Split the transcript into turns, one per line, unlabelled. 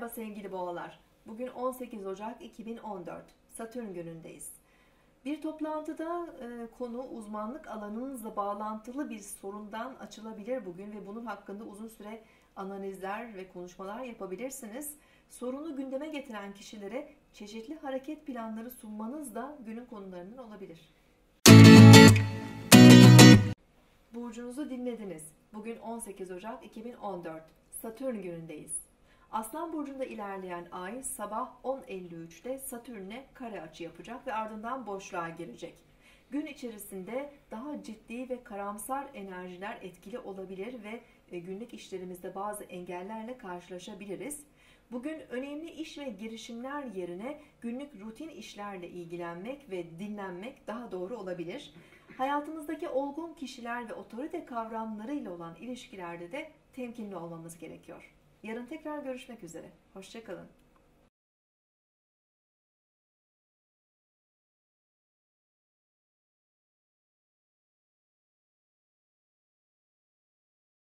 Merhaba sevgili boğalar. Bugün 18 Ocak 2014. Satürn günündeyiz. Bir toplantıda konu uzmanlık alanınızla bağlantılı bir sorundan açılabilir bugün ve bunun hakkında uzun süre analizler ve konuşmalar yapabilirsiniz. Sorunu gündeme getiren kişilere çeşitli hareket planları sunmanız da günün konularından olabilir. Burcunuzu dinlediniz. Bugün 18 Ocak 2014. Satürn günündeyiz. Aslan burcunda ilerleyen ay sabah 10.53'te Satürn'e kare açı yapacak ve ardından boşluğa girecek. Gün içerisinde daha ciddi ve karamsar enerjiler etkili olabilir ve günlük işlerimizde bazı engellerle karşılaşabiliriz. Bugün önemli iş ve girişimler yerine günlük rutin işlerle ilgilenmek ve dinlenmek daha doğru olabilir. Hayatımızdaki olgun kişiler ve otorite kavramlarıyla olan ilişkilerde de temkinli olmamız gerekiyor. Yarın tekrar görüşmek üzere. Hoşça kalın.